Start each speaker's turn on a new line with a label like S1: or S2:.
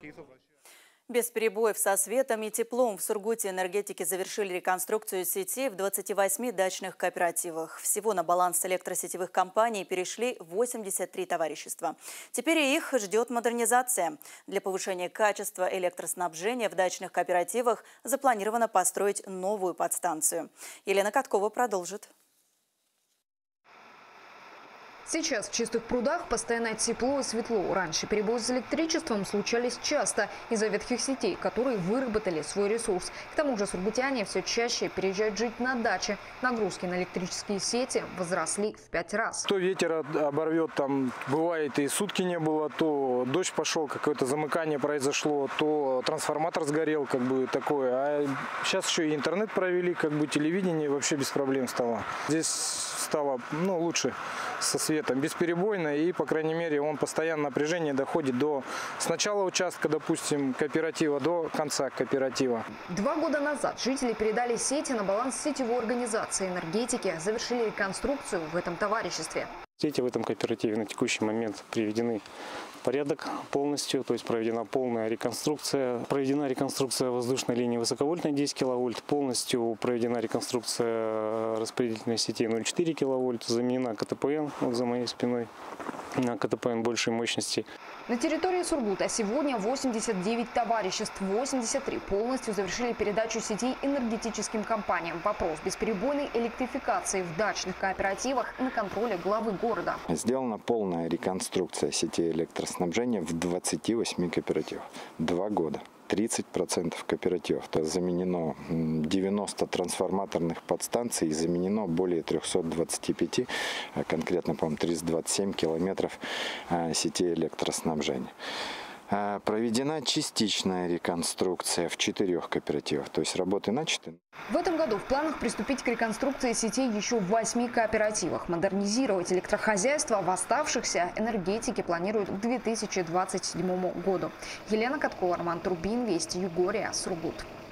S1: Без перебоев со светом и теплом в Сургуте энергетики завершили реконструкцию сети в 28 дачных кооперативах. Всего на баланс электросетевых компаний перешли 83 товарищества. Теперь и их ждет модернизация. Для повышения качества электроснабжения в дачных кооперативах запланировано построить новую подстанцию. Елена Каткова продолжит.
S2: Сейчас в Чистых прудах постоянно тепло и светло. Раньше перебои с электричеством случались часто из-за ветхих сетей, которые выработали свой ресурс. К тому же сургутяне все чаще переезжают жить на даче. Нагрузки на электрические сети возросли в 5 раз.
S3: То ветер оборвет, там бывает и сутки не было, то дождь пошел, какое-то замыкание произошло, то трансформатор сгорел, такое. А сейчас еще и интернет провели, телевидение вообще без проблем стало. Здесь стало лучше со светом, бесперебойно, и, по крайней мере, он постоянно напряжение доходит до с начала участка, допустим, кооператива до конца кооператива.
S2: 2 года назад жители передали сети на баланс сетевой организации. Энергетики завершили реконструкцию в этом товариществе.
S4: Сети в этом кооперативе на текущий момент приведены в порядок полностью, то есть проведена полная реконструкция. Проведена реконструкция воздушной линии высоковольтной 10 киловольт, полностью проведена реконструкция распределительной сети 0,4 киловольт, заменена КТПН за моей спиной на КТПН большей мощности.
S2: На территории Сургута сегодня 89 товариществ, 83 полностью завершили передачу сетей энергетическим компаниям. Вопрос бесперебойной электрификации в дачных кооперативах на контроле главы города.
S5: Сделана полная реконструкция сетей электроснабжения в 28 кооперативах. 2 года. 30% кооперативов. То есть заменено 90 трансформаторных подстанций и заменено более 325, конкретно, по-моему, 327 километров сетей электроснабжения. Проведена частичная реконструкция в 4 кооперативах, то есть работы начаты.
S2: В этом году в планах приступить к реконструкции сетей еще в 8 кооперативах. Модернизировать электрохозяйство в оставшихся энергетики планируют к 2027 году. Елена Каткова, Роман Турбин, Вести Югория, Сургут.